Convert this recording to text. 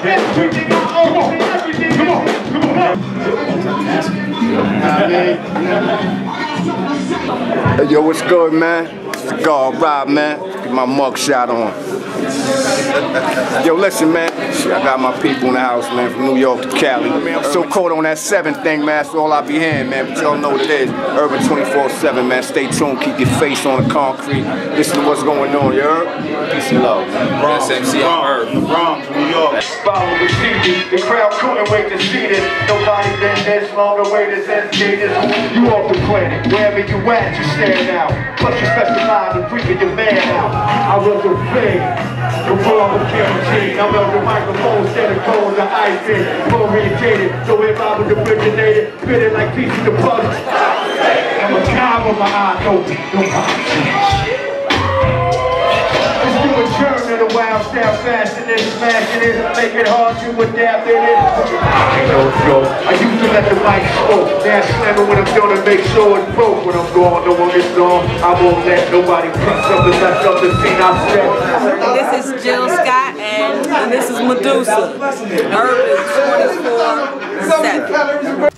Everything I own, everything. Come on. Hey, yo, what's good, man? It's the God Rob, man. Get my mug shot on. Yo, listen, man. Shit, I got my people in the house, man, from New York to Cali. I'm so cold on that 7 thing, man. That's all I be hearing, man. But y'all know what it is. Urban 24/7, man. Stay tuned. Keep your face on the concrete. Listen to what's going on, you heard? Peace and love, man. Bronx, MC on Earth. Bronx, New York. Follow the CD. The crowd couldn't wait to see this. Nobody been this long away as educators. You off the planet. Wherever you at, you stand out. Plus you specialize in freaking your man out. I was a fake. Before I was guaranteed, I'm on the microphone, instead of cold, the ice in, orientated. So if I was originated, fitted like pieces of butter. I'm a cow with my eyes open, no conversation. Let's do a turn of the wild style, fashion it, smashing it, make it hard to adapt in it. I used to let the mic smoke, now slamming when I'm done and make sure it's broke. When I'm gone, no one gets on, I won't let nobody press up the mess up the scene I set. This is Jill Scott and this is Medusa, Urban 24/7.